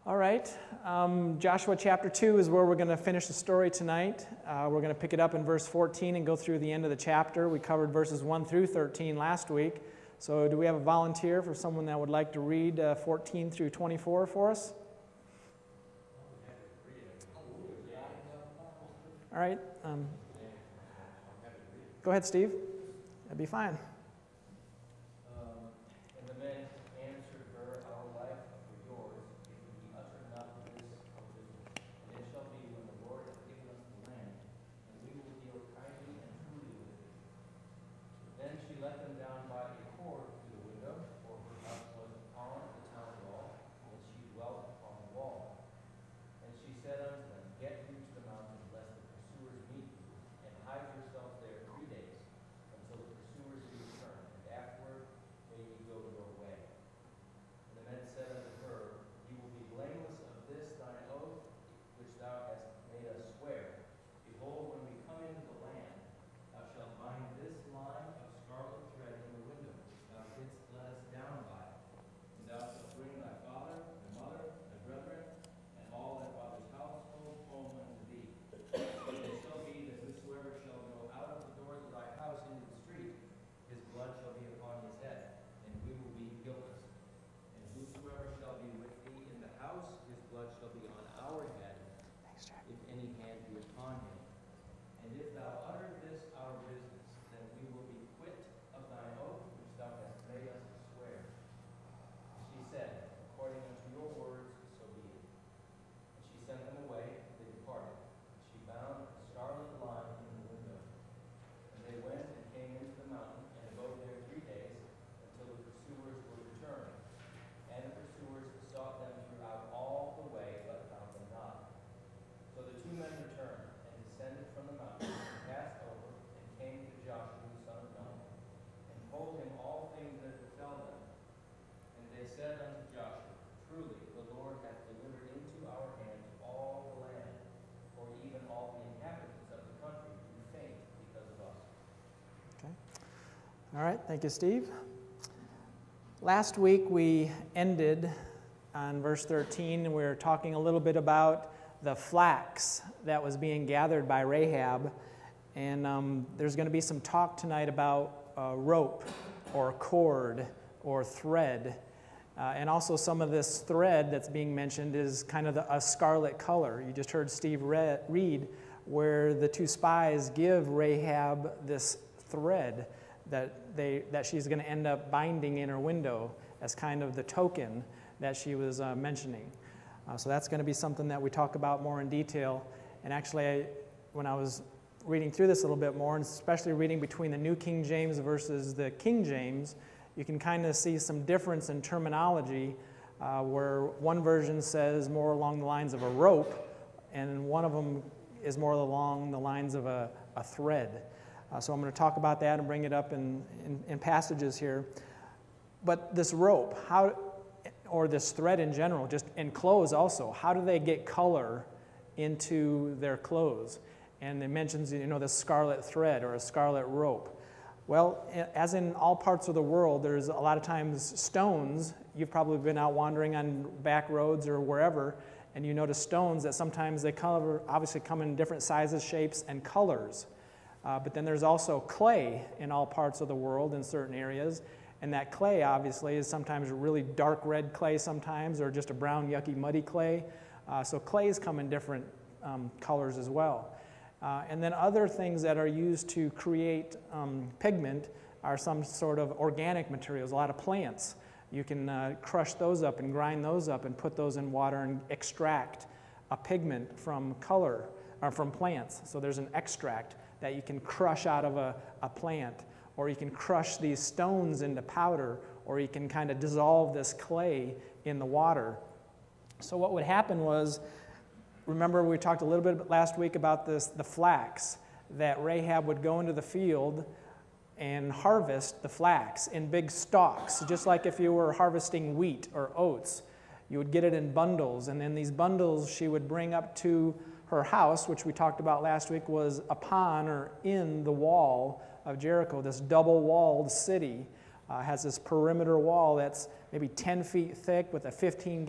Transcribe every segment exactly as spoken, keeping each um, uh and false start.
All right, um, Joshua chapter two is where we're going to finish the story tonight. Uh, we're going to pick it up in verse fourteen and go through the end of the chapter. We covered verses one through thirteen last week. So do we have a volunteer for someone that would like to read uh, fourteen through twenty-four for us? All right. Um, go ahead, Steve. That'd be fine. All right, thank you, Steve. Last week we ended on verse thirteen, and we were talking a little bit about the flax that was being gathered by Rahab, and um, there's going to be some talk tonight about uh, rope or cord or thread, uh, and also some of this thread that's being mentioned is kind of the, a scarlet color. You just heard Steve read, read where the two spies give Rahab this thread that they that she's going to end up binding in her window as kind of the token that she was uh, mentioning. Uh, so that's going to be something that we talk about more in detail. And actually, I, when I was reading through this a little bit more, and especially reading between the New King James versus the King James, you can kind of see some difference in terminology, uh, where one version says more along the lines of a rope, and one of them is more along the lines of a, a thread. Uh, so I'm going to talk about that and bring it up in, in, in passages here. But this rope, how, or this thread in general, just in clothes also, how do they get color into their clothes? And it mentions, you know, the scarlet thread or a scarlet rope. Well, as in all parts of the world, there's a lot of times stones. You've probably been out wandering on back roads or wherever, and you notice stones that sometimes they cover, obviously come in different sizes, shapes, and colors. Uh, but then there's also clay in all parts of the world in certain areas, and that clay obviously is sometimes really dark red clay sometimes, or just a brown yucky muddy clay. Uh, so clays come in different um, colors as well. Uh, and then other things that are used to create um, pigment are some sort of organic materials, a lot of plants. You can uh, crush those up and grind those up and put those in water and extract a pigment from color, or from plants. So there's an extract that you can crush out of a, a plant, or you can crush these stones into powder, or you can kind of dissolve this clay in the water. So what would happen was, remember we talked a little bit last week about this, the flax, that Rahab would go into the field and harvest the flax in big stalks, just like if you were harvesting wheat or oats. You would get it in bundles, and then these bundles she would bring up to her house, which we talked about last week, was upon or in the wall of Jericho. This double-walled city uh, has this perimeter wall that's maybe ten feet thick with a fifteen gap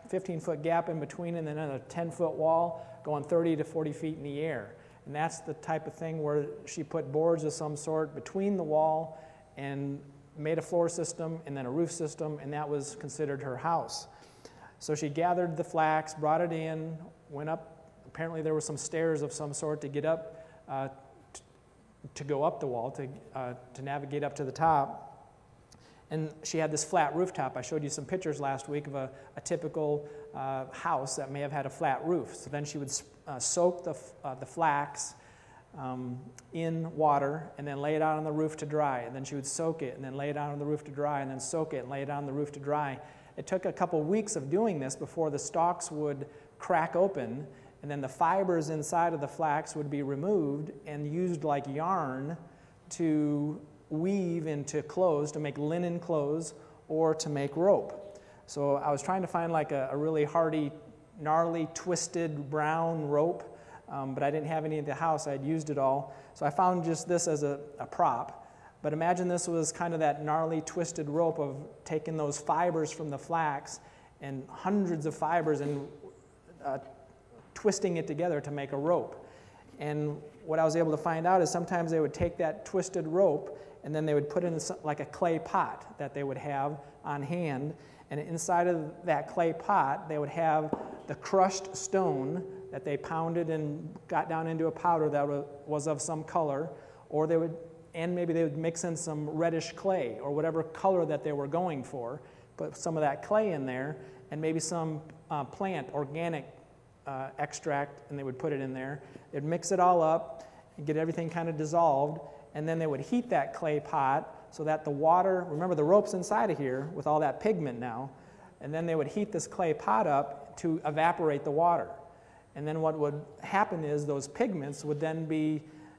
fifteen foot gap in between, and then a ten foot wall going thirty to forty feet in the air. And that's the type of thing where she put boards of some sort between the wall and made a floor system and then a roof system, and that was considered her house. So she gathered the flax, brought it in, went up. Apparently there were some stairs of some sort to get up, uh, t- to go up the wall, to, uh, to navigate up to the top. And she had this flat rooftop. I showed you some pictures last week of a, a typical uh, house that may have had a flat roof. So then she would uh, soak the, uh, the flax um, in water and then lay it out on the roof to dry. And then she would soak it and then lay it out on the roof to dry and then soak it and lay it out on the roof to dry. It took a couple weeks of doing this before the stalks would crack open, and then the fibers inside of the flax would be removed and used like yarn to weave into clothes, to make linen clothes or to make rope. So I was trying to find like a, a really hardy, gnarly, twisted brown rope, um, but I didn't have any at the house. I had used it all. So I found just this as a, a prop. But imagine this was kind of that gnarly, twisted rope of taking those fibers from the flax and hundreds of fibers and uh, twisting it together to make a rope. And what I was able to find out is sometimes they would take that twisted rope and then they would put it in like a clay pot that they would have on hand. And inside of that clay pot, they would have the crushed stone that they pounded and got down into a powder that was of some color, or they would and maybe they would mix in some reddish clay or whatever color that they were going for, put some of that clay in there, and maybe some uh, plant, organic uh, extract, and they would put it in there. They'd mix it all up and get everything kind of dissolved, and then they would heat that clay pot so that the water, remember the rope's inside of here with all that pigment now, and then they would heat this clay pot up to evaporate the water. And then what would happen is those pigments would then be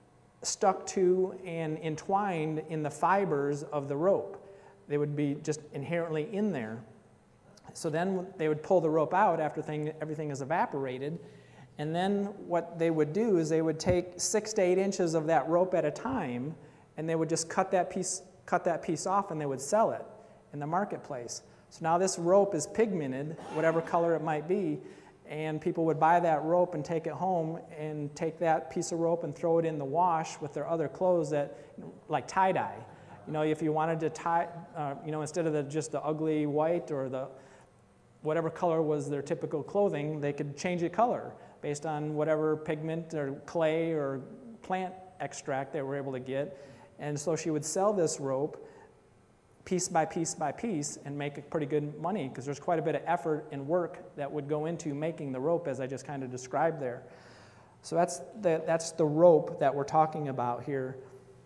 stuck to and entwined in the fibers of the rope. They would be just inherently in there. So then they would pull the rope out after thing, everything is evaporated, and then what they would do is they would take six to eight inches of that rope at a time, and they would just cut that piece, cut that piece off, and they would sell it in the marketplace. So now this rope is pigmented, whatever color it might be, and people would buy that rope and take it home and take that piece of rope and throw it in the wash with their other clothes, that, like tie-dye. You know, if you wanted to tie, uh, you know, instead of the, just the ugly white or the whatever color was their typical clothing, they could change the color based on whatever pigment or clay or plant extract they were able to get. And so she would sell this rope piece by piece by piece and make pretty good money, because there's quite a bit of effort and work that would go into making the rope, as I just kind of described there. So that's the, that's the rope that we're talking about here.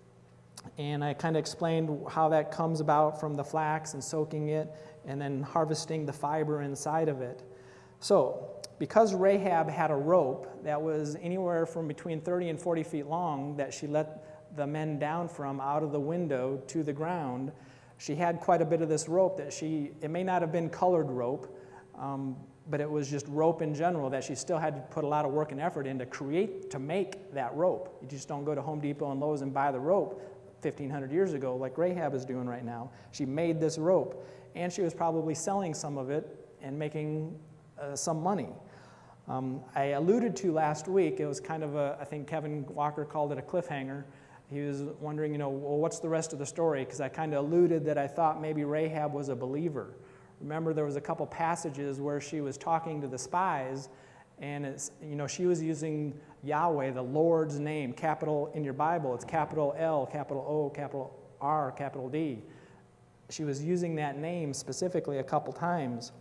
And I kind of explained how that comes about from the flax and soaking it and then harvesting the fiber inside of it. So because Rahab had a rope that was anywhere from between thirty and forty feet long that she let the men down from out of the window to the ground, she had quite a bit of this rope that she, it may not have been colored rope, um, but it was just rope in general that she still had to put a lot of work and effort in to create, to make that rope. You just don't go to Home Depot and Lowe's and buy the rope fifteen hundred years ago like Rahab is doing right now. She made this rope, and she was probably selling some of it and making uh, some money. Um, I alluded to last week, it was kind of a, I think Kevin Walker called it a cliffhanger. He was wondering, you know, well, what's the rest of the story? Because I kind of alluded that I thought maybe Rahab was a believer. Remember, there was a couple passages where she was talking to the spies, and it's, you know, she was using Yahweh, the Lord's name, capital in your Bible. It's capital L, capital O, capital R, capital D. She was using that name specifically a couple times.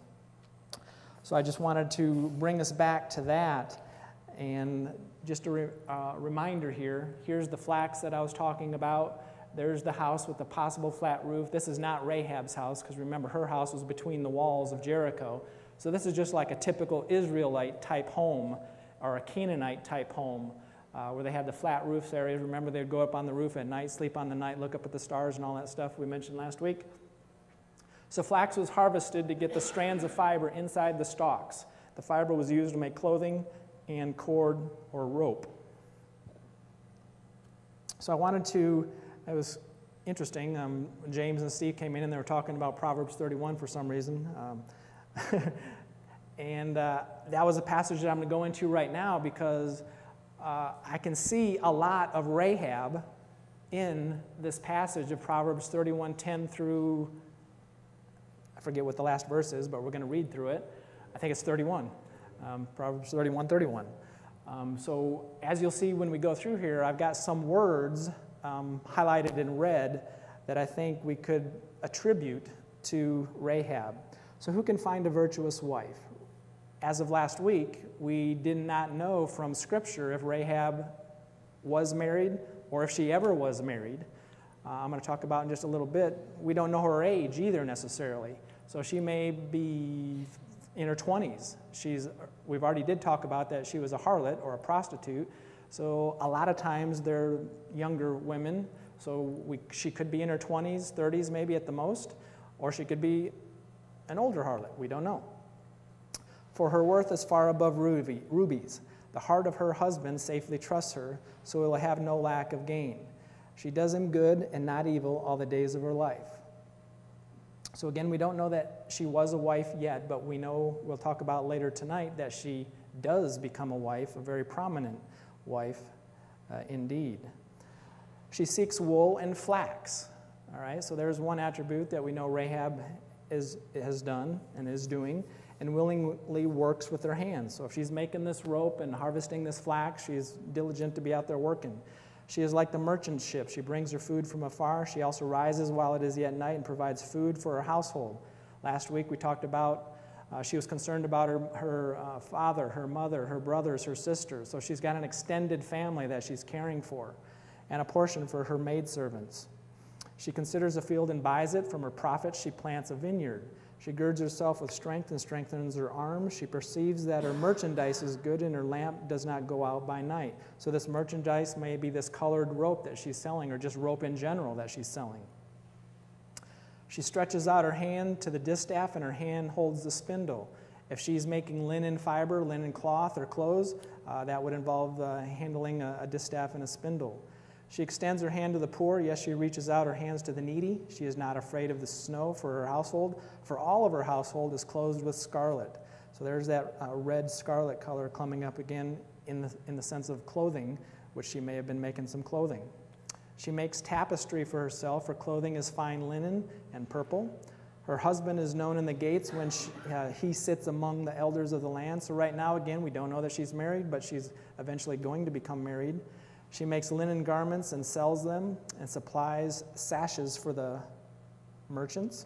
So I just wanted to bring us back to that. And just a re, uh, reminder here, here's the flax that I was talking about. There's the house with the possible flat roof. This is not Rahab's house, because remember, her house was between the walls of Jericho. So this is just like a typical Israelite type home or a Canaanite type home uh, where they had the flat roofs areas. Remember, they'd go up on the roof at night, sleep on the night, look up at the stars and all that stuff we mentioned last week. So flax was harvested to get the strands of fiber inside the stalks. The fiber was used to make clothing and cord or rope. So I wanted to, it was interesting, um, James and Steve came in and they were talking about Proverbs thirty-one for some reason. Um, And uh, that was a passage that I'm going to go into right now because uh, I can see a lot of Rahab in this passage of Proverbs thirty-one ten through, I forget what the last verse is, but we're going to read through it. I think it's thirty-one, um, Proverbs thirty-one thirty-one. Um, so as you'll see when we go through here, I've got some words um, highlighted in red that I think we could attribute to Rahab. So who can find a virtuous wife? As of last week, we did not know from Scripture if Rahab was married or if she ever was married. Uh, I'm going to talk about in just a little bit. We don't know her age either necessarily. So she may be in her twenties. She's, we've already did talk about that she was a harlot or a prostitute. So a lot of times they're younger women. So we, she could be in her twenties, thirties maybe at the most, or she could be an older harlot. We don't know. For her worth is far above ruby, rubies. The heart of her husband safely trusts her, so he will have no lack of gain. She does him good and not evil all the days of her life. So again, we don't know that she was a wife yet, but we know, we'll talk about later tonight, that she does become a wife, a very prominent wife uh, indeed. She seeks wool and flax. All right, so there's one attribute that we know Rahab is, has done and is doing, and willingly works with her hands. So if she's making this rope and harvesting this flax, she's diligent to be out there working. She is like the merchant ship. She brings her food from afar. She also rises while it is yet night and provides food for her household. Last week we talked about uh, she was concerned about her, her uh, father, her mother, her brothers, her sisters. So she's got an extended family that she's caring for, and a portion for her maidservants. She considers a field and buys it. From her profits she plants a vineyard. She girds herself with strength and strengthens her arms. She perceives that her merchandise is good and her lamp does not go out by night. So this merchandise may be this colored rope that she's selling, or just rope in general that she's selling. She stretches out her hand to the distaff and her hand holds the spindle. If she's making linen fiber, linen cloth, or clothes, uh, that would involve uh, handling a, a distaff and a spindle. She extends her hand to the poor. Yes, she reaches out her hands to the needy. She is not afraid of the snow for her household, for all of her household is clothed with scarlet. So there's that uh, red scarlet color coming up again in the, in the sense of clothing, which she may have been making some clothing. She makes tapestry for herself. Her clothing is fine linen and purple. Her husband is known in the gates when she, uh, he sits among the elders of the land. So right now, again, we don't know that she's married, but she's eventually going to become married. She makes linen garments and sells them and supplies sashes for the merchants.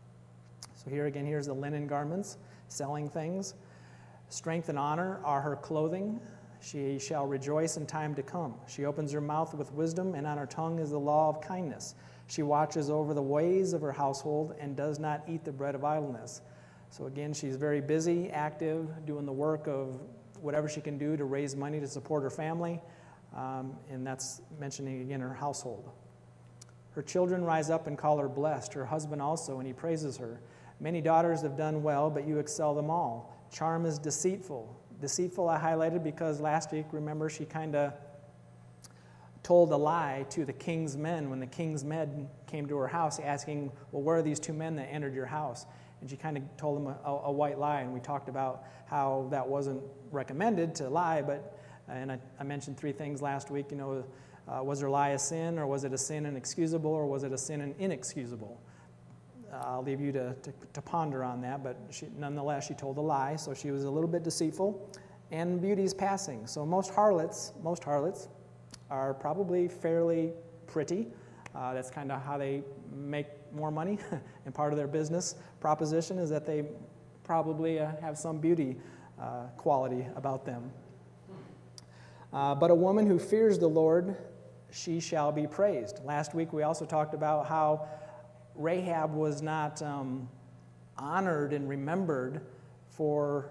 So here again, here's the linen garments, selling things. Strength and honor are her clothing. She shall rejoice in time to come. She opens her mouth with wisdom, and on her tongue is the law of kindness. She watches over the ways of her household and does not eat the bread of idleness. So again, she's very busy, active, doing the work of whatever she can do to raise money to support her family. Um, and that's mentioning again her household. Her children rise up and call her blessed, her husband also, and he praises her. Many daughters have done well, but you excel them all. Charm is deceitful. Deceitful I highlighted because last week, remember, she kind of told a lie to the king's men when the king's men came to her house asking, well, where are these two men that entered your house? And she kind of told them a, a white lie, and we talked about how that wasn't recommended to lie, but And I, I mentioned three things last week. You know, uh, was her lie a sin, or was it a sin and excusable, or was it a sin and inexcusable? Uh, I'll leave you to, to, to ponder on that, but she, nonetheless, she told a lie, so she was a little bit deceitful. And beauty is passing. So most harlots, most harlots are probably fairly pretty. Uh, that's kind of how they make more money, and part of their business proposition is that they probably uh, have some beauty uh, quality about them. Uh, but a woman who fears the Lord, she shall be praised. Last week we also talked about how Rahab was not um, honored and remembered for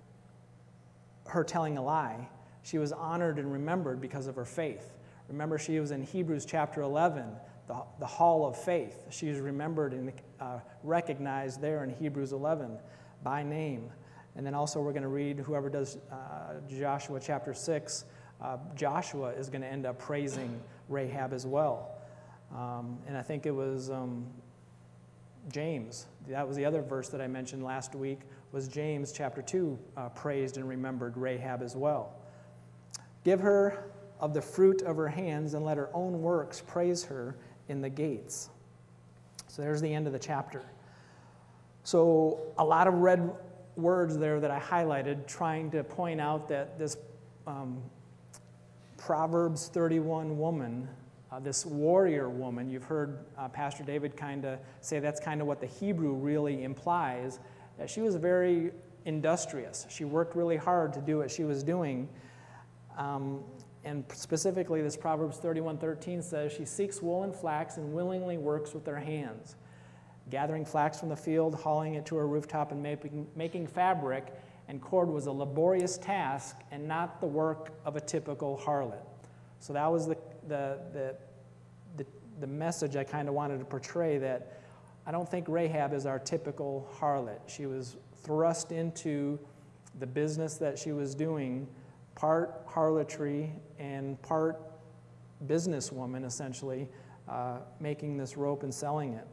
her telling a lie. She was honored and remembered because of her faith. Remember, she was in Hebrews chapter eleven, the, the hall of faith. She is remembered and uh, recognized there in Hebrews eleven by name. And then also we're going to read, whoever does uh, Joshua chapter six, Uh, Joshua is going to end up praising Rahab as well. Um, and I think it was um, James. That was the other verse that I mentioned last week, was James chapter two uh, praised and remembered Rahab as well. Give her of the fruit of her hands, and let her own works praise her in the gates. So there's the end of the chapter. So a lot of red words there that I highlighted, trying to point out that this um, Proverbs thirty-one woman, uh, this warrior woman, you've heard uh, Pastor David kind of say that's kind of what the Hebrew really implies, that she was very industrious. She worked really hard to do what she was doing. Um, and specifically, this Proverbs thirty-one thirteen says, she seeks wool and flax and willingly works with her hands, gathering flax from the field, hauling it to her rooftop, and making, making fabric and cord was a laborious task and not the work of a typical harlot. So that was the, the, the, the, the message I kind of wanted to portray, that I don't think Rahab is our typical harlot. She was thrust into the business that she was doing, part harlotry and part businesswoman, essentially, uh, making this rope and selling it.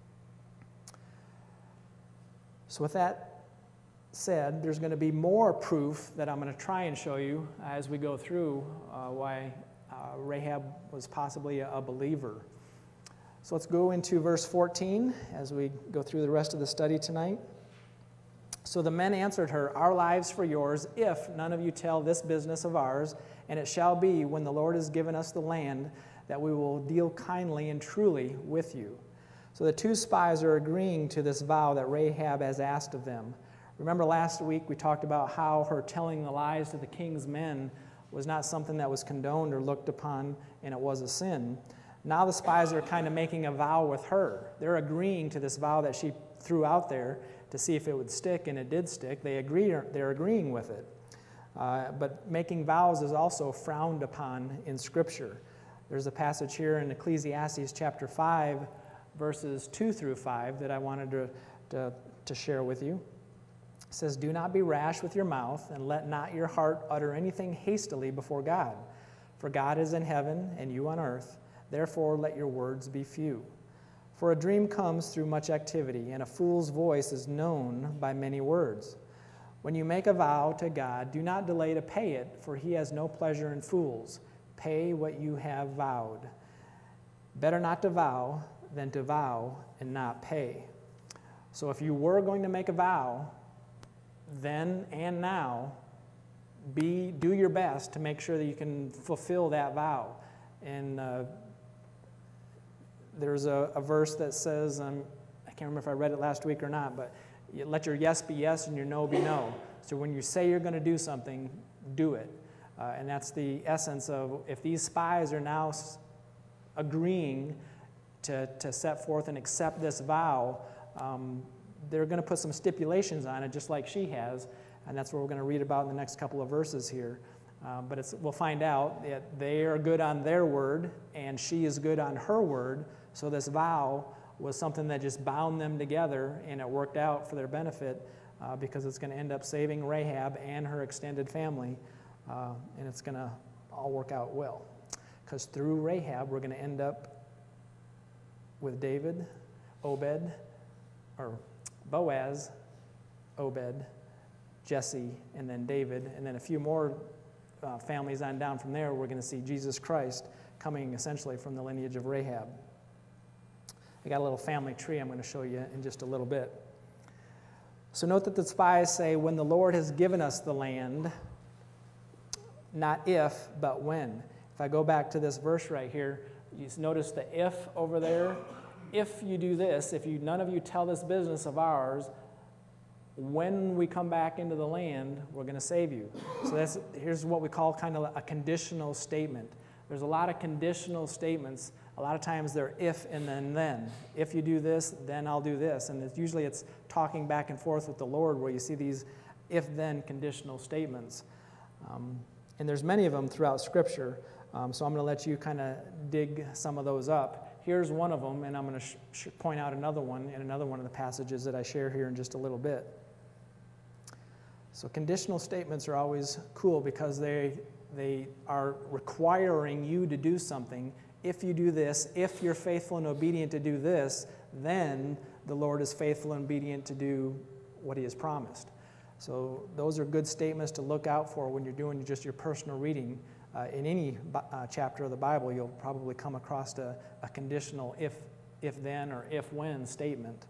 So with that said, there's going to be more proof that I'm going to try and show you as we go through uh, why uh, Rahab was possibly a, a believer. So let's go into verse fourteen as we go through the rest of the study tonight. So the men answered her, our lives for yours, if none of you tell this business of ours, and it shall be, when the Lord has given us the land, that we will deal kindly and truly with you. So the two spies are agreeing to this vow that Rahab has asked of them. Remember last week we talked about how her telling the lies to the king's men was not something that was condoned or looked upon, and it was a sin. Now the spies are kind of making a vow with her. They're agreeing to this vow that she threw out there to see if it would stick, and it did stick. They agree, they're agreeing with it. Uh, but making vows is also frowned upon in Scripture. There's a passage here in Ecclesiastes chapter five, verses two through five that I wanted to, to, to share with you. It says, do not be rash with your mouth, and let not your heart utter anything hastily before God. For God is in heaven, and you on earth. Therefore let your words be few. For a dream comes through much activity, and a fool's voice is known by many words. When you make a vow to God, do not delay to pay it, for he has no pleasure in fools. Pay what you have vowed. Better not to vow than to vow and not pay. So if you were going to make a vow, then and now, be do your best to make sure that you can fulfill that vow. And uh, there's a, a verse that says, um, I can't remember if I read it last week or not, but you let your yes be yes and your no be no. So when you say you're going to do something, do it. Uh, and that's the essence of, if these spies are now s- agreeing to, to set forth and accept this vow, um, they're going to put some stipulations on it, just like she has, and that's what we're going to read about in the next couple of verses here. Um, but it's, we'll find out that they are good on their word, and she is good on her word, so this vow was something that just bound them together, and it worked out for their benefit uh, because it's going to end up saving Rahab and her extended family, uh, and it's going to all work out well. Because through Rahab, we're going to end up with David, Obed, or Boaz, Obed, Jesse, and then David, and then a few more uh, families on down from there. We're going to see Jesus Christ coming essentially from the lineage of Rahab. I got a little family tree I'm going to show you in just a little bit. So note that the spies say, when the Lord has given us the land, not if, but when. If I go back to this verse right here, you notice the if over there. If you do this, if you none of you tell this business of ours, when we come back into the land, we're going to save you. So that's here's what we call kind of a conditional statement. There's a lot of conditional statements. A lot of times they're if and then then. If you do this, then I'll do this. And it's, usually it's talking back and forth with the Lord where you see these if-then conditional statements. Um, and there's many of them throughout Scripture. Um, so I'm going to let you kind of dig some of those up. Here's one of them, and I'm going to sh- sh- point out another one in another one of the passages that I share here in just a little bit. So conditional statements are always cool because they they are requiring you to do something. If you do this, if you're faithful and obedient to do this, then the Lord is faithful and obedient to do what he has promised. So those are good statements to look out for when you're doing just your personal reading. Uh, in any uh, chapter of the Bible, you'll probably come across a, a conditional if, if then or if when statement.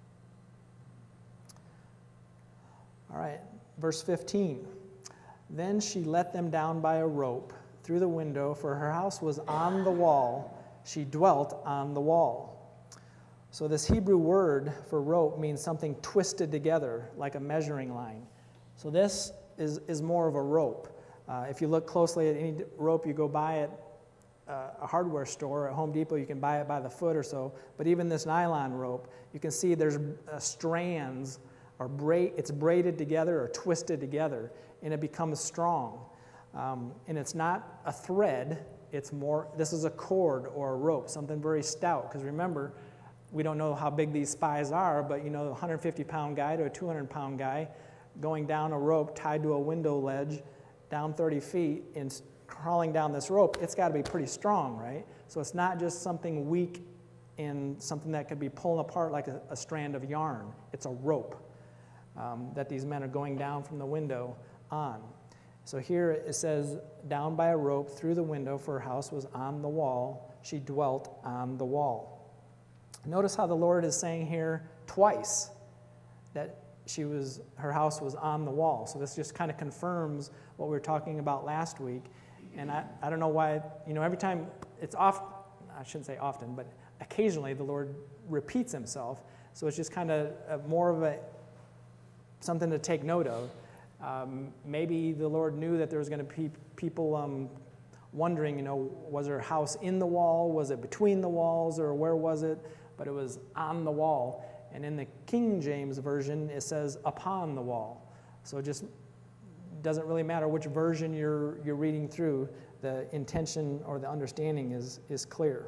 All right, verse fifteen. Then she let them down by a rope through the window, for her house was on the wall. She dwelt on the wall. So this Hebrew word for rope means something twisted together, like a measuring line. So this is, is more of a rope. Uh, if you look closely at any rope you go buy at uh, a hardware store, at Home Depot, you can buy it by the foot or so. But even this nylon rope, you can see there's uh, strands, or bra- it's braided together or twisted together, and it becomes strong. Um, and it's not a thread, it's more, this is a cord or a rope, something very stout. Because remember, we don't know how big these spies are, but you know, a one hundred fifty pound guy to a two hundred pound guy going down a rope tied to a window ledge down thirty feet and crawling down this rope, it's got to be pretty strong, right? So it's not just something weak and something that could be pulling apart like a, a strand of yarn. It's a rope um, that these men are going down from the window on. So here it says, down by a rope through the window, for her house was on the wall. She dwelt on the wall. Notice how the Lord is saying here twice that she was, her house was on the wall. So this just kind of confirms what we were talking about last week. And I, I don't know why, you know, every time, it's oft, I shouldn't say often, but occasionally the Lord repeats himself. So it's just kind of a, more of a, something to take note of. Um, maybe the Lord knew that there was going to be people um, wondering, you know, was her house in the wall? Was it between the walls? Or where was it? But it was on the wall. And in the King James Version, it says upon the wall. So it just doesn't really matter which version you're, you're reading through. The intention or the understanding is, is clear.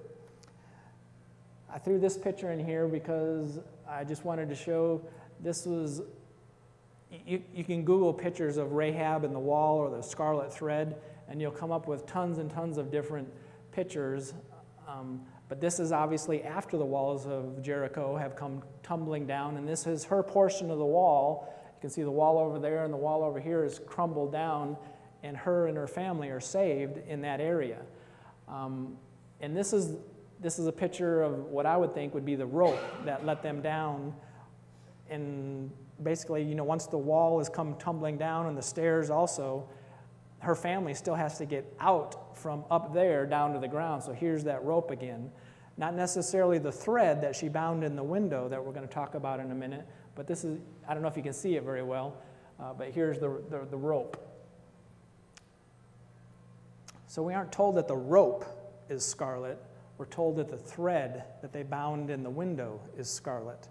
I threw this picture in here because I just wanted to show this was... You, you can Google pictures of Rahab and the wall or the scarlet thread, and you'll come up with tons and tons of different pictures. Um, but this is obviously after the walls of Jericho have come tumbling down, and this is her portion of the wall. You can see the wall over there and the wall over here is crumbled down, and her and her family are saved in that area. Um, and this is, this is a picture of what I would think would be the rope that let them down. And basically, you know, once the wall has come tumbling down and the stairs also, her family still has to get out from up there down to the ground. So here's that rope again. Not necessarily the thread that she bound in the window that we're going to talk about in a minute, but this is, I don't know if you can see it very well, uh, but here's the, the, the rope. So we aren't told that the rope is scarlet. We're told that the thread that they bound in the window is scarlet.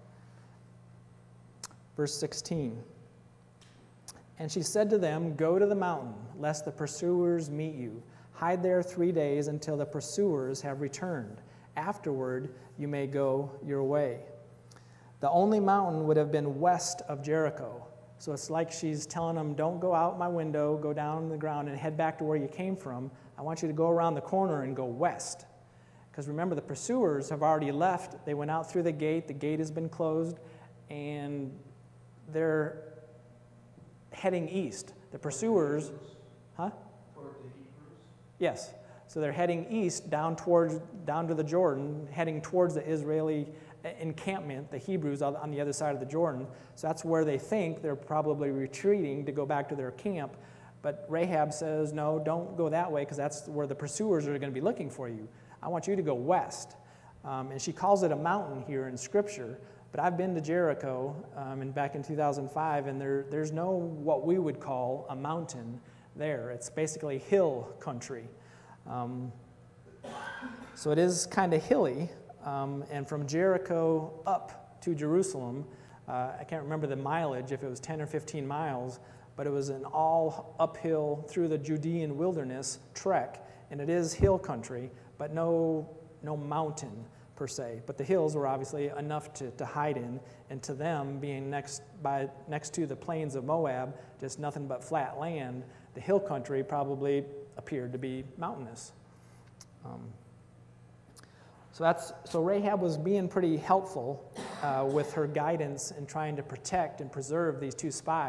Verse sixteen, and she said to them, go to the mountain, lest the pursuers meet you. Hide there three days until the pursuers have returned. Afterward, you may go your way. The only mountain would have been west of Jericho. So it's like she's telling them, don't go out my window, go down the ground and head back to where you came from. I want you to go around the corner and go west. Because remember, the pursuers have already left. They went out through the gate. The gate has been closed, and they're heading east. The pursuers, huh? Toward the Hebrews? Yes. So they're heading east down towards, down to the Jordan, heading towards the Israeli encampment, the Hebrews on the other side of the Jordan. So that's where they think they're probably retreating to go back to their camp. But Rahab says, no, don't go that way, because that's where the pursuers are going to be looking for you. I want you to go west. Um, and she calls it a mountain here in Scripture. But I've been to Jericho um, and back in two thousand five, and there, there's no what we would call a mountain there. It's basically hill country. Um, so it is kind of hilly. Um, and from Jericho up to Jerusalem, uh, I can't remember the mileage, if it was ten or fifteen miles, but it was an all uphill through the Judean wilderness trek. And it is hill country, but no, no mountain per se, but the hills were obviously enough to, to hide in, and to them, being next by next to the plains of Moab, just nothing but flat land, the hill country probably appeared to be mountainous. Um, so that's so Rahab was being pretty helpful uh, with her guidance in trying to protect and preserve these two spies.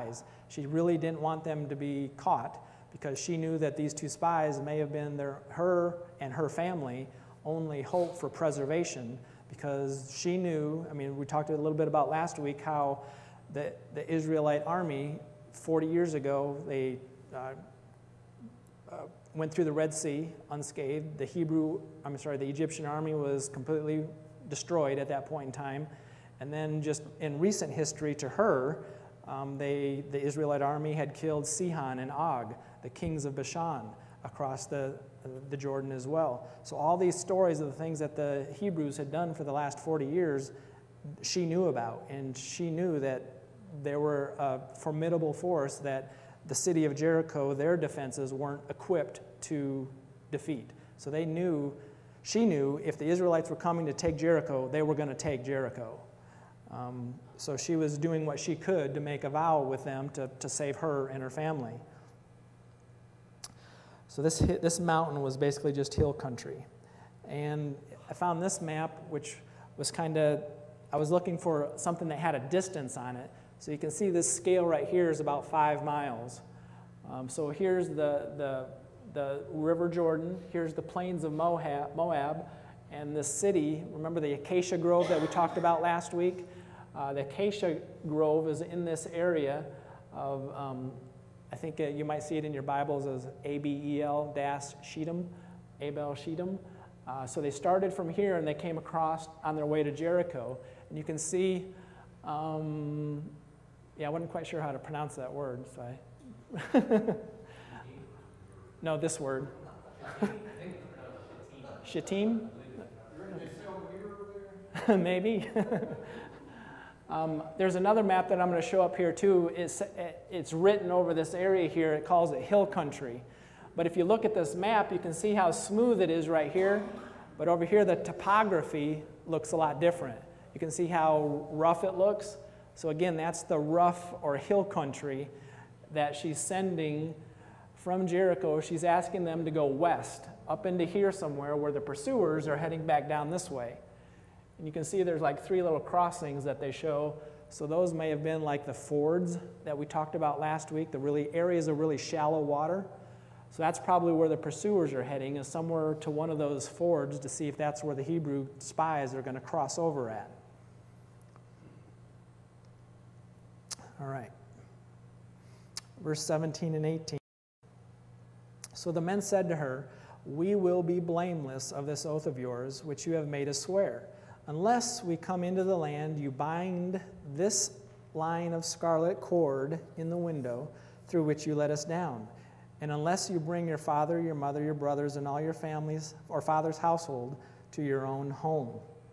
She really didn't want them to be caught because she knew that these two spies may have been their, her and her family only hope for preservation, because she knew, I mean, we talked a little bit about last week how the, the Israelite army forty years ago, they uh, uh, went through the Red Sea unscathed. The Hebrew, I'm sorry, the Egyptian army was completely destroyed at that point in time. And then just in recent history to her, um, they, the Israelite army had killed Sihon and Og, the kings of Bashan, across the, the Jordan as well. So all these stories of the things that the Hebrews had done for the last forty years, she knew about. And she knew that there were a formidable force that the city of Jericho, their defenses weren't equipped to defeat. So they knew, she knew if the Israelites were coming to take Jericho, they were going to take Jericho. Um, so she was doing what she could to make a vow with them to, to save her and her family. So this, this mountain was basically just hill country. And I found this map, which was kind of, I was looking for something that had a distance on it. So you can see this scale right here is about five miles. Um, so here's the, the, the River Jordan, here's the plains of Moab, Moab, and the city, remember the acacia grove that we talked about last week? Uh, the acacia grove is in this area of, um, I think uh, you might see it in your Bibles as A B E L dash Shittim, Abel Shittim. Uh, so they started from here and they came across on their way to Jericho. And you can see, um, yeah, I wasn't quite sure how to pronounce that word. So I no, this word. Shittim? Maybe. um, there's another map that I'm going to show up here too. It's, it's written over this area here. It calls it hill country. But if you look at this map, you can see how smooth it is right here. But over here, the topography looks a lot different. You can see how rough it looks. So again, that's the rough or hill country that she's sending from Jericho. She's asking them to go west, up into here somewhere where the pursuers are heading back down this way. And you can see there's like three little crossings that they show. So those may have been like the fords that we talked about last week, the really areas of really shallow water. So that's probably where the pursuers are heading, is somewhere to one of those fords to see if that's where the Hebrew spies are going to cross over at. All right. Verse seventeen and eighteen. So the men said to her, "We will be blameless of this oath of yours, which you have made us swear. Unless we come into the land, you bind this line of scarlet cord in the window through which you let us down. And unless you bring your father, your mother, your brothers, and all your families or father's household to your own home."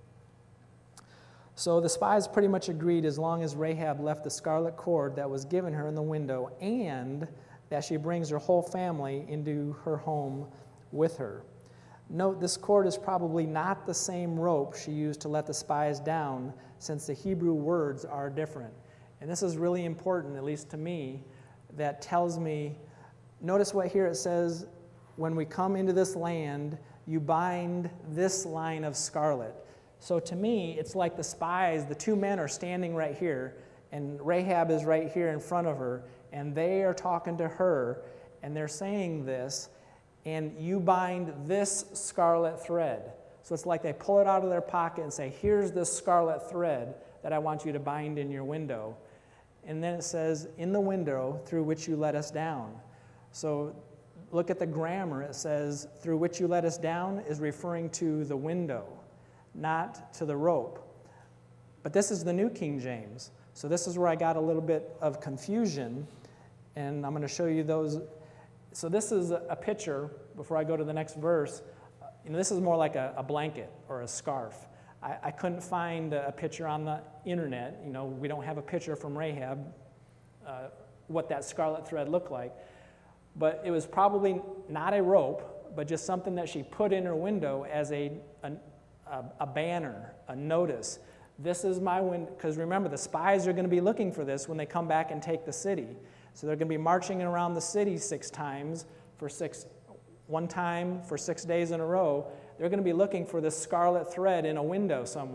So the spies pretty much agreed as long as Rahab left the scarlet cord that was given her in the window and that she brings her whole family into her home with her. Note, this cord is probably not the same rope she used to let the spies down, since the Hebrew words are different. And this is really important, at least to me, that tells me, notice what here it says, when we come into this land, you bind this line of scarlet. So to me, it's like the spies, the two men are standing right here, and Rahab is right here in front of her, and they are talking to her, and they're saying this, and you bind this scarlet thread. So it's like they pull it out of their pocket and say, here's this scarlet thread that I want you to bind in your window. And then it says, in the window through which you let us down. So look at the grammar. It says, through which you let us down is referring to the window, not to the rope. But this is the New King James. So this is where I got a little bit of confusion, and I'm going to show you those. So this is a picture, before I go to the next verse. You know, this is more like a, a blanket or a scarf. I, I couldn't find a picture on the internet. You know, we don't have a picture from Rahab, uh, what that scarlet thread looked like. But it was probably not a rope, but just something that she put in her window as a, a, a banner, a notice. This is my window, because remember, the spies are going to be looking for this when they come back and take the city. So they're going to be marching around the city six times for six, one time for six days in a row. They're going to be looking for this scarlet thread in a window somewhere.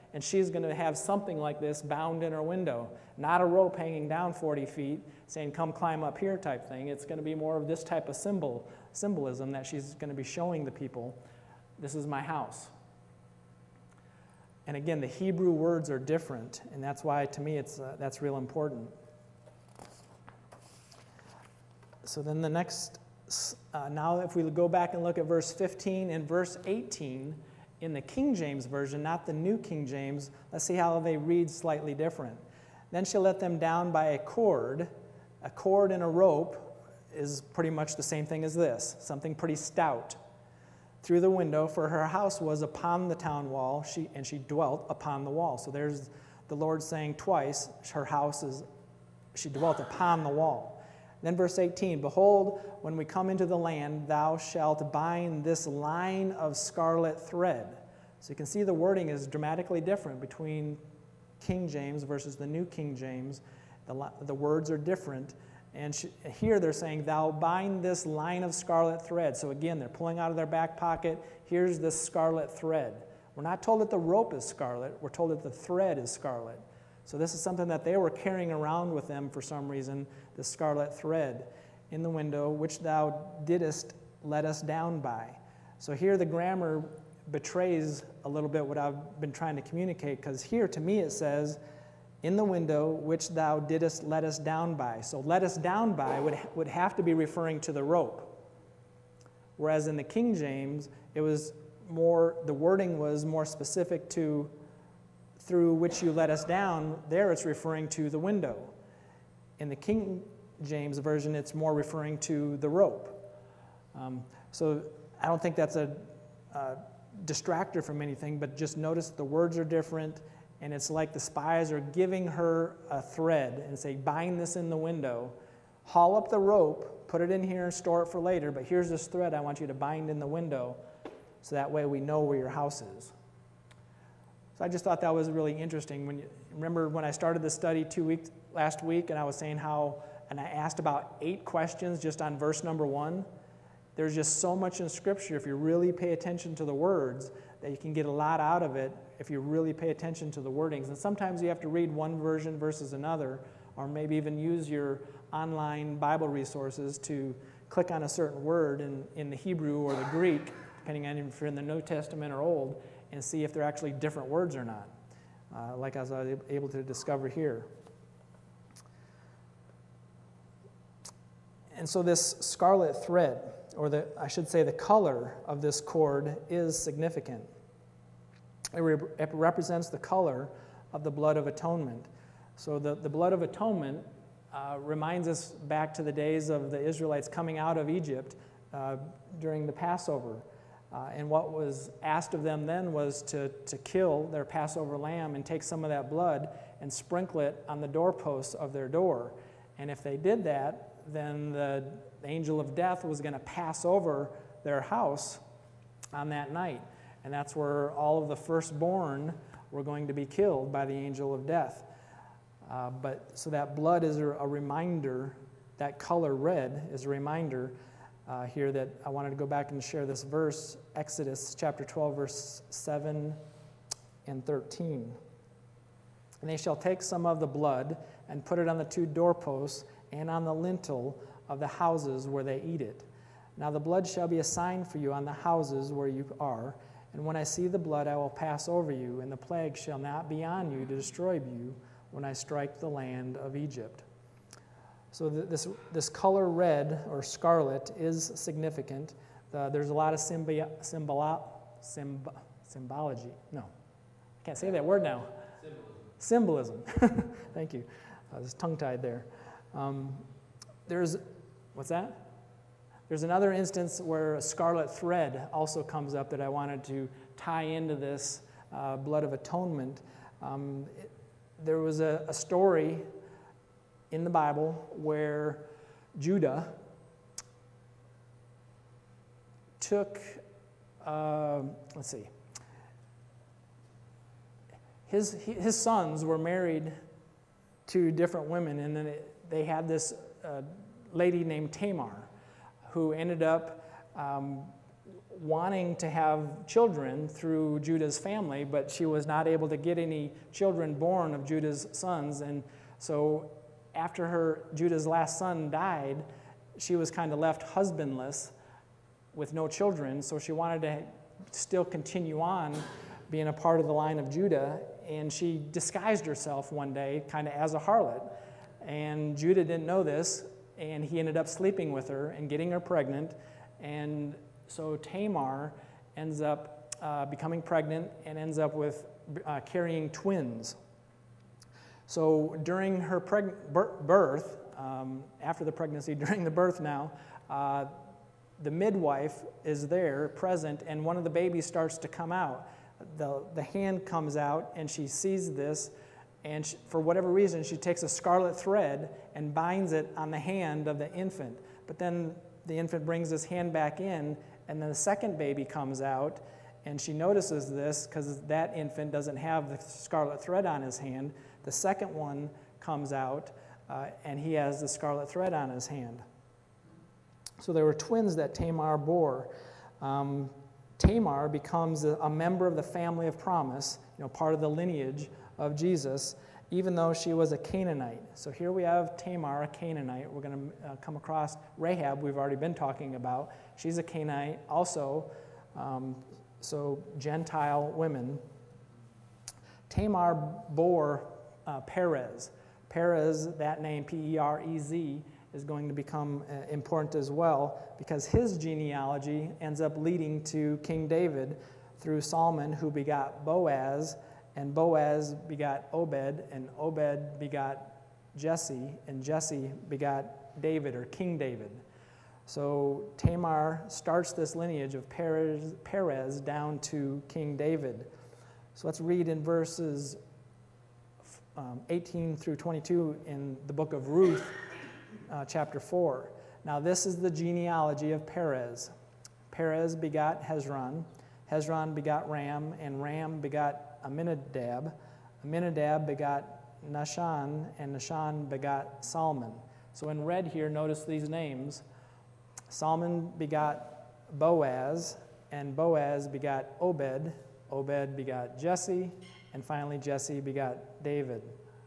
and she's going to have something like this bound in her window. Not a rope hanging down forty feet saying, come climb up here type thing. It's going to be more of this type of symbol, symbolism that she's going to be showing the people. This is my house. And again, the Hebrew words are different, and that's why, to me, it's uh, that's real important. So then the next, uh, now if we go back and look at verse fifteen and verse eighteen, in the King James Version, not the New King James, let's see how they read slightly different. Then she'll let them down by a cord. A cord and a rope is pretty much the same thing as this, something pretty stout. Through the window, for her house was upon the town wall, she, and she dwelt upon the wall. So there's the Lord saying twice, her house is, she dwelt upon the wall. Then verse eighteen, behold, when we come into the land, thou shalt bind this line of scarlet thread. So you can see the wording is dramatically different between King James versus the New King James. The, the words are different. And she, here they're saying, thou bind this line of scarlet thread. So again, they're pulling out of their back pocket, here's this scarlet thread. We're not told that the rope is scarlet, we're told that the thread is scarlet. So this is something that they were carrying around with them for some reason, the scarlet thread in the window, which thou didst let us down by. So here the grammar betrays a little bit what I've been trying to communicate, because here to me it says, in the window which thou didst let us down by. So let us down by would, would have to be referring to the rope. Whereas in the King James, it was more, the wording was more specific to through which you let us down. There it's referring to the window. In the King James Version, it's more referring to the rope. Um, so I don't think that's a, a distractor from anything, but just notice the words are different, and it's like the spies are giving her a thread and say, bind this in the window, haul up the rope, put it in here and store it for later, but here's this thread I want you to bind in the window, so that way we know where your house is. So I just thought that was really interesting. When you, remember when I started the study two weeks last week, and I was saying how, and I asked about eight questions just on verse number one. There's just so much in Scripture, if you really pay attention to the words, that you can get a lot out of it if you really pay attention to the wordings. And sometimes you have to read one version versus another, or maybe even use your online Bible resources to click on a certain word in, in the Hebrew or the Greek, depending on if you're in the New Testament or Old, and see if they're actually different words or not, uh, like I was able to discover here. And so this scarlet thread, or the, I should say the color of this cord, is significant. It, re it represents the color of the blood of atonement. So the, the blood of atonement uh, reminds us back to the days of the Israelites coming out of Egypt uh, during the Passover. Uh, and what was asked of them then was to, to kill their Passover lamb and take some of that blood and sprinkle it on the doorposts of their door. And if they did that, then the angel of death was going to pass over their house on that night. And that's where all of the firstborn were going to be killed by the angel of death. Uh, but so that blood is a, a reminder, that color red is a reminder uh, here that I wanted to go back and share this verse, Exodus chapter twelve, verse seven and thirteen. And they shall take some of the blood and put it on the two doorposts and on the lintel of the houses where they eat it. Now the blood shall be a sign for you on the houses where you are, and when I see the blood I will pass over you, and the plague shall not be on you to destroy you when I strike the land of Egypt. So th this, this color red or scarlet is significant. Uh, there's a lot of symbi symbolo symb symbology. No, I can't say that word now. Symbolism. Symbolism. Thank you. I was tongue-tied there. Um, there's, what's that? There's another instance where a scarlet thread also comes up that I wanted to tie into this uh, blood of atonement. Um, it, there was a, a story in the Bible where Judah took, uh, let's see, his, his sons were married to different women, and then it, they had this uh, lady named Tamar, who ended up um, wanting to have children through Judah's family, but she was not able to get any children born of Judah's sons. And so after her Judah's last son died, she was kind of left husbandless with no children, so she wanted to still continue on being a part of the line of Judah, and she disguised herself one day kind of as a harlot. And Judah didn't know this, and he ended up sleeping with her and getting her pregnant. And so Tamar ends up uh, becoming pregnant and ends up with uh, carrying twins. So during her preg- birth, um, after the pregnancy, during the birth now, uh, the midwife is there, present, and one of the babies starts to come out. The, the hand comes out, and she sees this, and she, for whatever reason, she takes a scarlet thread and binds it on the hand of the infant. But then the infant brings his hand back in, and then the second baby comes out, and she notices this because that infant doesn't have the scarlet thread on his hand. The second one comes out, uh, and he has the scarlet thread on his hand. So there were twins that Tamar bore. Um, Tamar becomes a, a member of the family of promise, you know, part of the lineage of Jesus, even though she was a Canaanite. So here we have Tamar, a Canaanite. We're going to uh, come across Rahab, we've already been talking about. She's a Canaanite also, um, so Gentile women. Tamar bore uh, Perez. Perez, that name, P E R E Z, is going to become uh, important as well, because his genealogy ends up leading to King David through Solomon, who begot Boaz, and Boaz begot Obed, and Obed begot Jesse, and Jesse begot David, or King David. So Tamar starts this lineage of Perez, Perez down to King David. So let's read in verses um, eighteen through twenty-two in the book of Ruth, uh, chapter four. Now this is the genealogy of Perez. Perez begot Hezron, Hezron begot Ram, and Ram begot Aminadab. Aminadab begot Nahshon, and Nahshon begot Solomon. So in red here, notice these names. Solomon begot Boaz, and Boaz begot Obed. Obed begot Jesse, and finally Jesse begot David.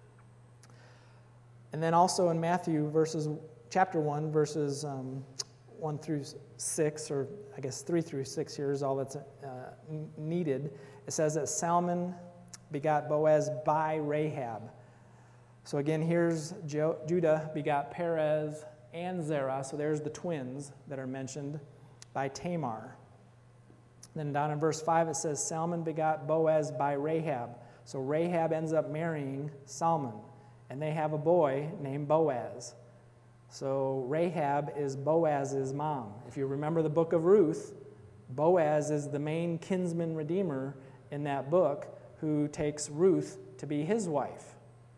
And then also in Matthew, verses chapter one, verses um, one through six, or I guess three through six here is all that's uh, needed. It says that Salmon begot Boaz by Rahab. So again, here's Jo- Judah begot Perez and Zerah. So there's the twins that are mentioned by Tamar. Then down in verse five, it says Salmon begot Boaz by Rahab. So Rahab ends up marrying Salmon, and they have a boy named Boaz. So Rahab is Boaz's mom. If you remember the book of Ruth, Boaz is the main kinsman redeemer in that book who takes Ruth to be his wife.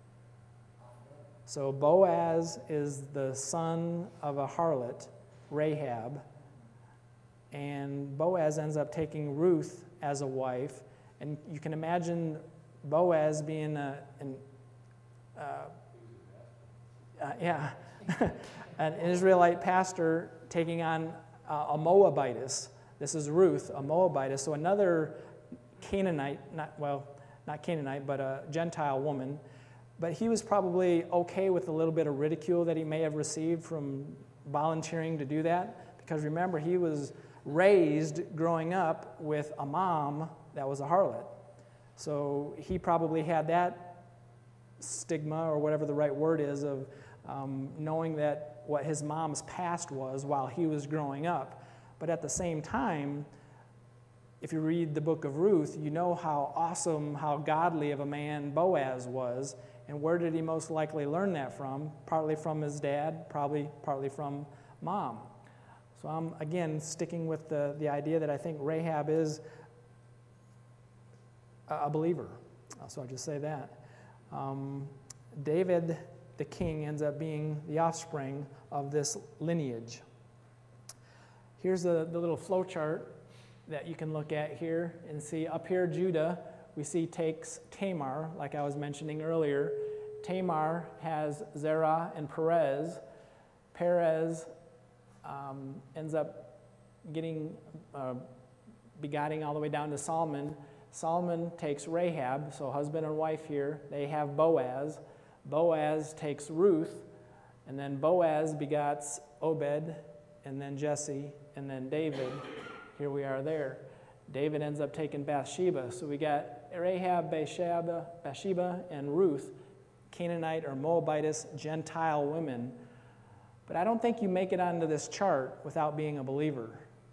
So Boaz is the son of a harlot, Rahab, and Boaz ends up taking Ruth as a wife. And you can imagine Boaz being a, an, uh, uh, yeah, an Israelite pastor taking on uh, a Moabitess. This is Ruth, a Moabitess. So another Canaanite, not well, not Canaanite, but a Gentile woman. But he was probably okay with a little bit of ridicule that he may have received from volunteering to do that. Because remember, he was raised growing up with a mom that was a harlot. So he probably had that stigma, or whatever the right word is, of um, knowing that what his mom's past was while he was growing up. But at the same time, if you read the book of Ruth, you know how awesome, how godly of a man Boaz was. And where did he most likely learn that from? Partly from his dad, probably partly from mom. So I'm, again, sticking with the, the idea that I think Rahab is a, a believer. So I'll just say that. Um, David, the king, ends up being the offspring of this lineage. Here's the, the little flow chart that you can look at here and see. Up here, Judah, we see takes Tamar, like I was mentioning earlier. Tamar has Zerah and Perez. Perez um, ends up getting uh, begetting all the way down to Solomon. Solomon takes Rahab, so husband and wife here. They have Boaz. Boaz takes Ruth, and then Boaz begats Obed, and then Jesse, and then David. Here we are there. David ends up taking Bathsheba. So we got Rahab, Bathsheba, Bathsheba, and Ruth, Canaanite or Moabitess Gentile women. But I don't think you make it onto this chart without being a believer.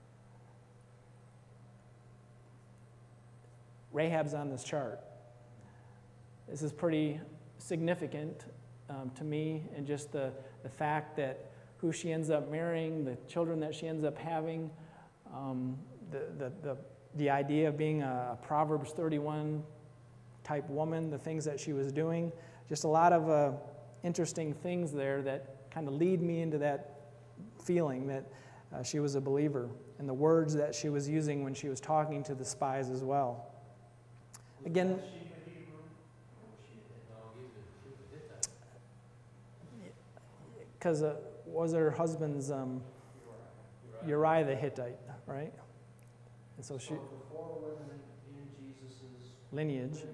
Rahab's on this chart. This is pretty significant um, to me, and just the, the fact that who she ends up marrying, the children that she ends up having, um, the, the, the, the idea of being a, a Proverbs thirty-one type woman, the things that she was doing, just a lot of uh, interesting things there that kind of lead me into that feeling that uh, she was a believer, and the words that she was using when she was talking to the spies as well. Again, because uh, was her husband's um, Uriah the Hittite, right? And so she, so the four women in Jesus' lineage. lineage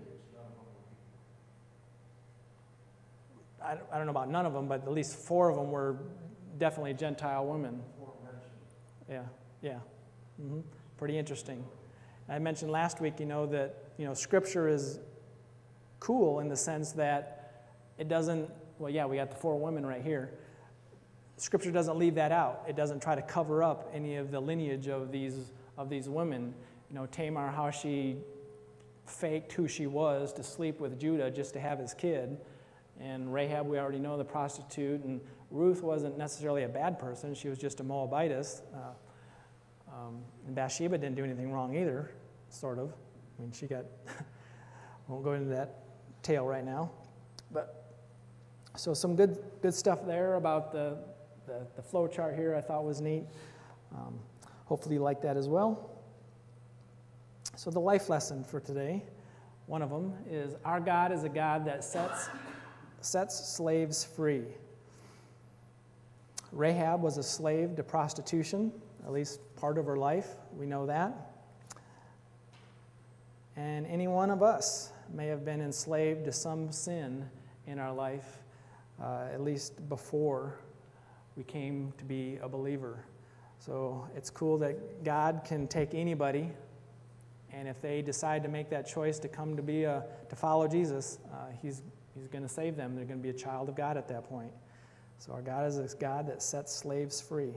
I don't, I don't know about none of them, but at least four of them were definitely Gentile women. Yeah, yeah. Mm-hmm. Pretty interesting. I mentioned last week, you know, that, you know, Scripture is cool in the sense that it doesn't, well, yeah, we got the four women right here. Scripture doesn't leave that out. It doesn't try to cover up any of the lineage of these of these women. You know, Tamar, how she faked who she was to sleep with Judah just to have his kid. And Rahab, we already know, the prostitute. And Ruth wasn't necessarily a bad person. She was just a Moabitess. Uh, um, and Bathsheba didn't do anything wrong either, sort of. I mean, she got, won't go into that tale right now. But, so some good good stuff there about the, the, the flow chart here I thought was neat. Um, hopefully you like that as well. So the life lesson for today, one of them is our God is a God that sets sets slaves free. Rahab was a slave to prostitution, at least part of her life. We know that. And any one of us may have been enslaved to some sin in our life, uh, at least before we came to be a believer. So it's cool that God can take anybody, and if they decide to make that choice to come to be a, to follow Jesus, uh, he's He's going to save them. They're going to be a child of God at that point. So our God is a God that sets slaves free.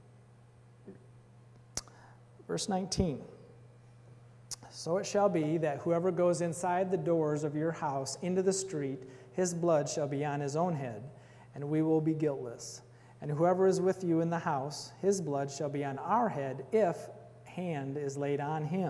Verse nineteen. So it shall be that whoever goes inside the doors of your house into the street, his blood shall be on his own head, and we will be guiltless. And whoever is with you in the house, his blood shall be on our head if hand is laid on him.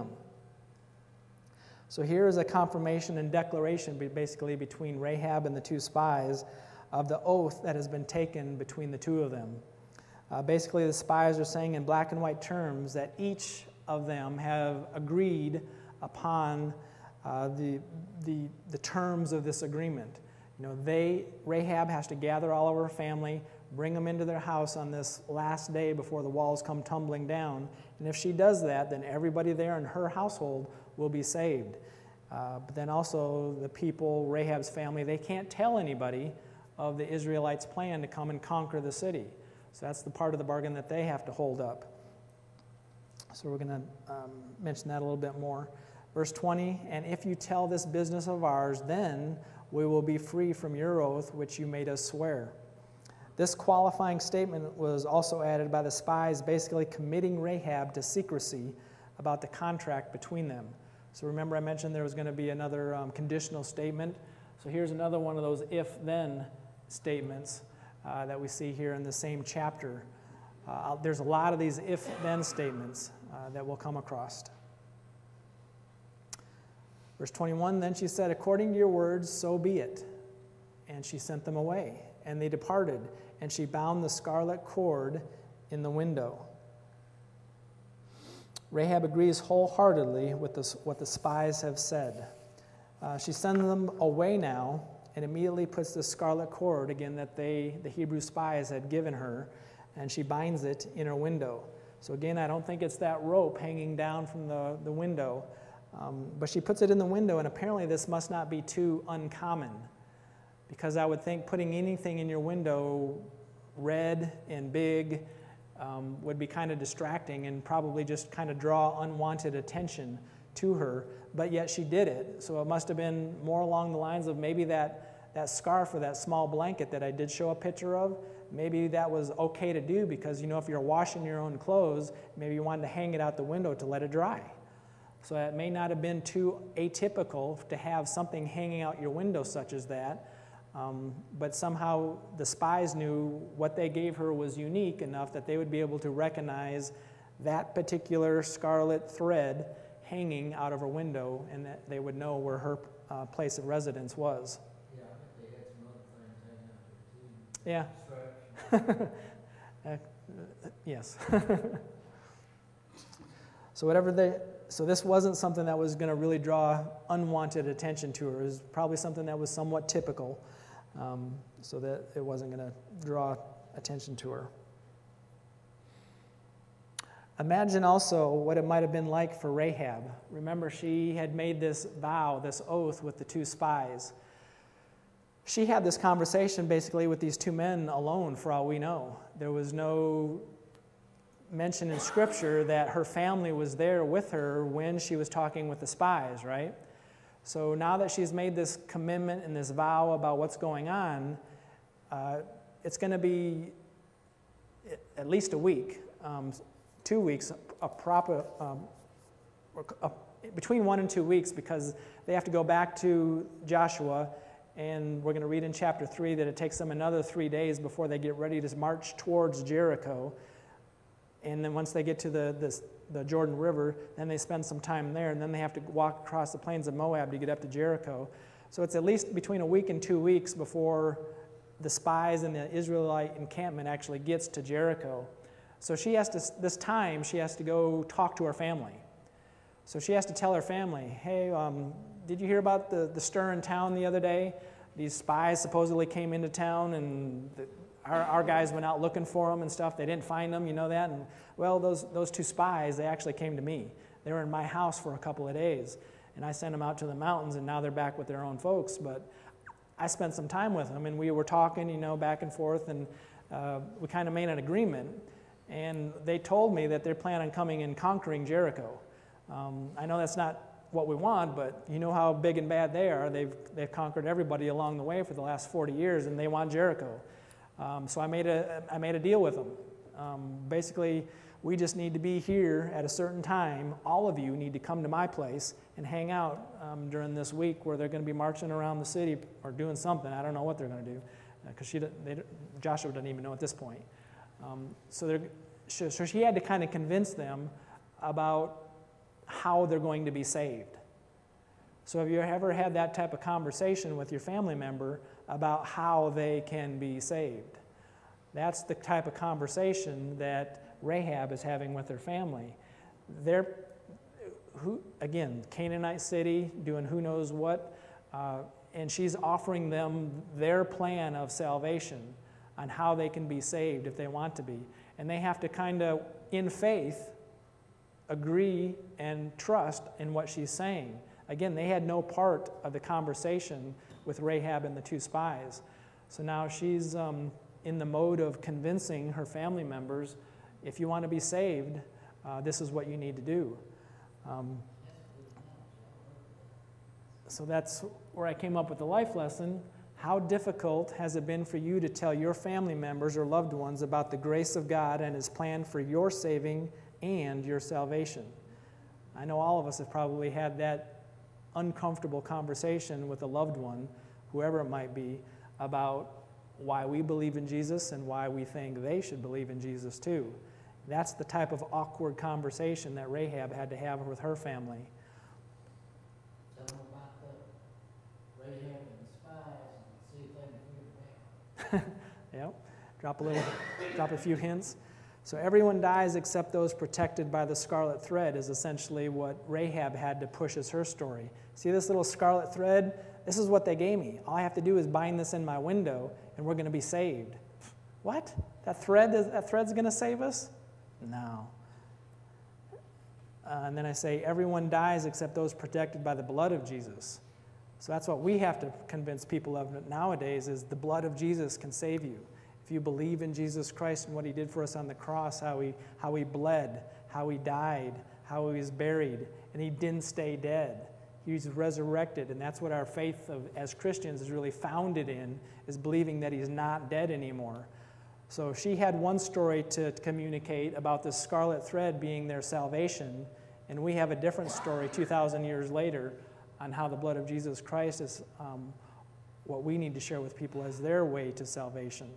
So here is a confirmation and declaration basically between Rahab and the two spies of the oath that has been taken between the two of them. Uh, basically, the spies are saying in black and white terms that each of them have agreed upon uh, the, the, the terms of this agreement. You know, they, Rahab has to gather all of her family, bring them into their house on this last day before the walls come tumbling down. And if she does that, then everybody there in her household will be saved. Uh, but then also the people, Rahab's family, they can't tell anybody of the Israelites' plan to come and conquer the city. So that's the part of the bargain that they have to hold up. So we're going to um, mention that a little bit more. Verse twenty, and if you tell this business of ours, then we will be free from your oath which you made us swear. This qualifying statement was also added by the spies, basically committing Rahab to secrecy about the contract between them. So remember I mentioned there was going to be another um, conditional statement. So here's another one of those if-then statements uh, that we see here in the same chapter. Uh, there's a lot of these if-then statements uh, that we'll come across. Verse twenty-one, then she said, according to your words, so be it. And she sent them away, and they departed, and she bound the scarlet cord in the window. Rahab agrees wholeheartedly with this, what the spies have said. Uh, she sends them away now and immediately puts the scarlet cord, again, that they, the Hebrew spies had given her, and she binds it in her window. So again, I don't think it's that rope hanging down from the, the window. Um, but she puts it in the window, and apparently this must not be too uncommon, because I would think putting anything in your window red and big um, would be kind of distracting and probably just kind of draw unwanted attention to her. But yet she did it. So it must have been more along the lines of maybe that, that scarf or that small blanket that I did show a picture of, maybe that was okay to do because, you know, if you're washing your own clothes, maybe you wanted to hang it out the window to let it dry. So it may not have been too atypical to have something hanging out your window such as that. Um, but somehow the spies knew what they gave her was unique enough that they would be able to recognize that particular scarlet thread hanging out of her window, and that they would know where her uh, place of residence was. Yeah, I think they had some other things hanging out there too. Yeah. uh, yes. So whatever they, so this wasn't something that was going to really draw unwanted attention to her. It was probably something that was somewhat typical, um, so that it wasn't going to draw attention to her. Imagine also what it might have been like for Rahab. Remember, she had made this vow, this oath with the two spies. She had this conversation basically with these two men alone, for all we know. There was no mention in Scripture that her family was there with her when she was talking with the spies, right? So now that she's made this commitment and this vow about what's going on, uh, it's going to be at least a week. Um, two weeks, a proper, um, a, between one and two weeks, because they have to go back to Joshua, and we're going to read in chapter three that it takes them another three days before they get ready to march towards Jericho. And then once they get to the, the, the Jordan River, then they spend some time there, and then they have to walk across the plains of Moab to get up to Jericho. So it's at least between a week and two weeks before the spies and the Israelite encampment actually gets to Jericho. So she has to, this time, she has to go talk to her family. So she has to tell her family, hey, um, did you hear about the, the stir in town the other day? These spies supposedly came into town, and the, our, our guys went out looking for them and stuff. They didn't find them, you know that? And, well, those, those two spies, they actually came to me. They were in my house for a couple of days, and I sent them out to the mountains, and now they're back with their own folks. But I spent some time with them, and we were talking, you know, back and forth, and uh, we kind of made an agreement. And they told me that they're planning on coming and conquering Jericho. Um, I know that's not what we want, but you know how big and bad they are. They've, they've conquered everybody along the way for the last forty years, and they want Jericho. Um, so I made, a, I made a deal with them. Um, basically, we just need to be here at a certain time. All of you need to come to my place and hang out um, during this week where they're going to be marching around the city or doing something. I don't know what they're going to do, because uh, Joshua doesn't even know at this point. Um, so, so she had to kind of convince them about how they're going to be saved. So have you ever had that type of conversation with your family member about how they can be saved? That's the type of conversation that Rahab is having with her family. They're, who, again, Canaanite city, doing who knows what, uh, and she's offering them their plan of salvation on how they can be saved if they want to be. And they have to kind of, in faith, agree and trust in what she's saying. Again, they had no part of the conversation with Rahab and the two spies. So now she's um, in the mode of convincing her family members, if you want to be saved, uh, this is what you need to do. Um, so that's where I came up with the life lesson. How difficult has it been for you to tell your family members or loved ones about the grace of God and His plan for your saving and your salvation? I know all of us have probably had that uncomfortable conversation with a loved one, whoever it might be, about why we believe in Jesus and why we think they should believe in Jesus too. That's the type of awkward conversation that Rahab had to have with her family. Tell them about the Rahab and the spies and see if they can figure it out. Yep. Drop a little, drop a few hints. So everyone dies except those protected by the scarlet thread is essentially what Rahab had to push as her story. See this little scarlet thread? This is what they gave me. All I have to do is bind this in my window and we're going to be saved. What? That thread is, that thread's going to save us? No. Uh, and then I say, everyone dies except those protected by the blood of Jesus. So that's what we have to convince people of nowadays, is the blood of Jesus can save you. If you believe in Jesus Christ and what he did for us on the cross, how he, how he bled, how he died, how he was buried, and he didn't stay dead. He was resurrected, and that's what our faith of, as Christians is really founded in, is believing that he's not dead anymore. So she had one story to communicate about the scarlet thread being their salvation, and we have a different story two thousand years later on how the blood of Jesus Christ is um, what we need to share with people as their way to salvation.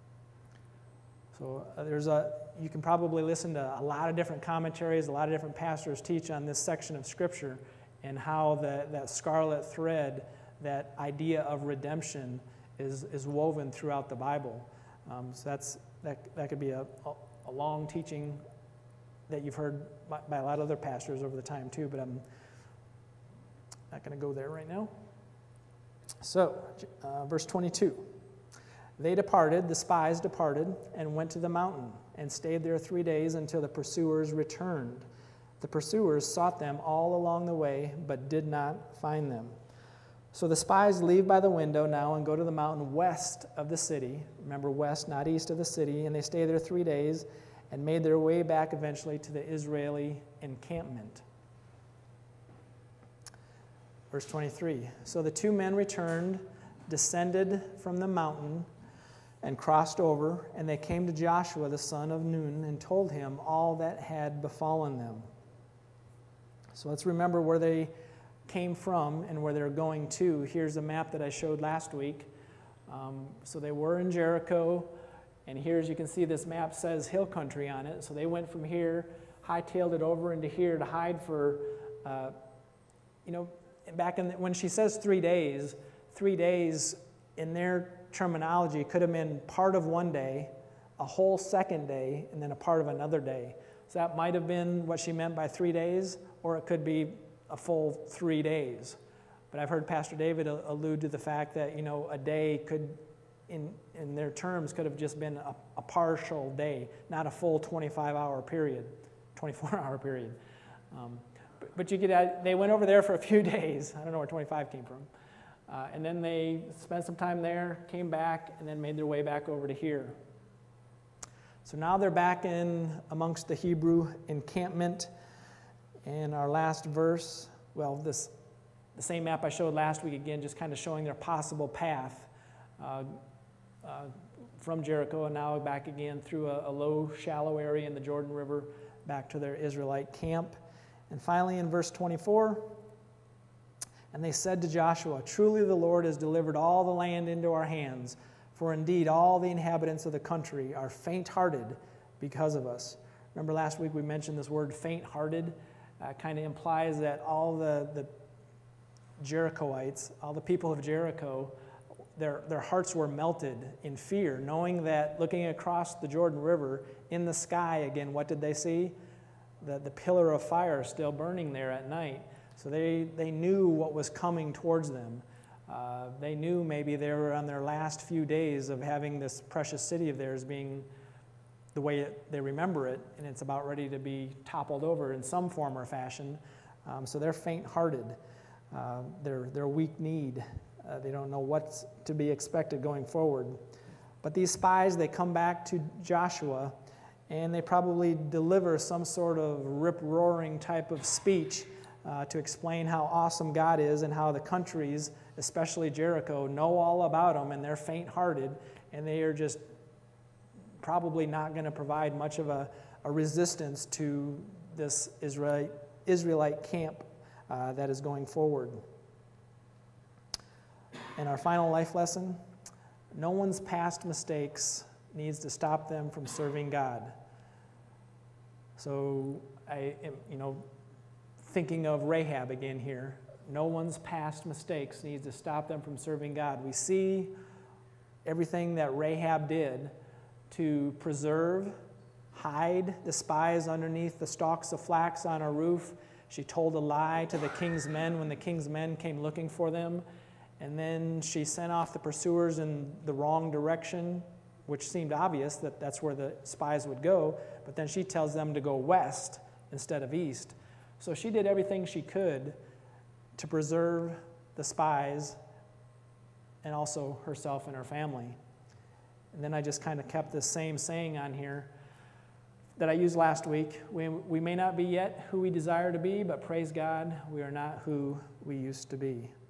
So uh, there's a, you can probably listen to a lot of different commentaries, a lot of different pastors teach on this section of Scripture and how the, that scarlet thread, that idea of redemption is, is woven throughout the Bible. Um, so that's, that, that could be a, a, a long teaching that you've heard by, by a lot of other pastors over the time too, but I'm not going to go there right now. So, uh, verse twenty-two. They departed, the spies departed, and went to the mountain, and stayed there three days until the pursuers returned. The pursuers sought them all along the way, but did not find them. So the spies leave by the window now and go to the mountain west of the city. Remember, west, not east of the city. And they stay there three days and made their way back eventually to the Israeli encampment. Verse twenty-three. So the two men returned, descended from the mountain, and crossed over, and they came to Joshua the son of Nun and told him all that had befallen them. So let's remember where they came from and where they're going to. Here's a map that I showed last week. Um, so they were in Jericho, and here, as you can see, this map says hill country on it. So they went from here, hightailed it over into here to hide for, uh, you know, back in the, when she says three days, three days in their terminology could have been part of one day, a whole second day, and then a part of another day. So that might have been what she meant by three days, or it could be a full three days. But I've heard Pastor David allude to the fact that, you know, a day could, in, in their terms, could have just been a, a partial day, not a full twenty-five hour period, twenty-four hour period. Um, but, but you could, uh, they went over there for a few days. I don't know where twenty-five came from. Uh, and then they spent some time there, came back, and then made their way back over to here. So now they're back in amongst the Hebrew encampment. And our last verse, well, this the same map I showed last week, again, just kind of showing their possible path uh, uh, from Jericho and now back again through a, a low, shallow area in the Jordan River back to their Israelite camp. And finally in verse twenty-four, and they said to Joshua, truly the Lord has delivered all the land into our hands, for indeed all the inhabitants of the country are faint-hearted because of us. Remember last week we mentioned this word faint-hearted. Uh, kind of implies that all the, the Jerichoites, all the people of Jericho, their, their hearts were melted in fear, knowing that looking across the Jordan River in the sky, again, what did they see? The, the pillar of fire still burning there at night. So they, they knew what was coming towards them. Uh, they knew maybe they were on their last few days of having this precious city of theirs being the way it, they remember it, and it's about ready to be toppled over in some form or fashion. Um, so they're faint-hearted. Uh, they're, they're weak-kneed. Uh, they don't know what's to be expected going forward. But these spies, they come back to Joshua, and they probably deliver some sort of rip-roaring type of speech Uh, to explain how awesome God is and how the countries, especially Jericho, know all about him, and they're faint-hearted, and they are just probably not going to provide much of a, a resistance to this Israelite, Israelite camp uh, that is going forward. And our final life lesson, no one's past mistakes needs to stop them from serving God. So I am, you know, thinking of Rahab again here. No one's past mistakes needs to stop them from serving God. We see everything that Rahab did to preserve, hide the spies underneath the stalks of flax on her roof. She told a lie to the king's men when the king's men came looking for them. And then she sent off the pursuers in the wrong direction, which seemed obvious that that's where the spies would go. But then she tells them to go west instead of east. So she did everything she could to preserve the spies and also herself and her family. And then I just kind of kept this same saying on here that I used last week. We, we may not be yet who we desire to be, but praise God, we are not who we used to be.